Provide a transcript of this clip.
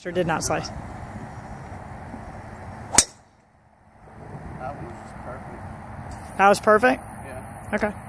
Or did not slice. That was perfect. That was perfect? Yeah. Okay.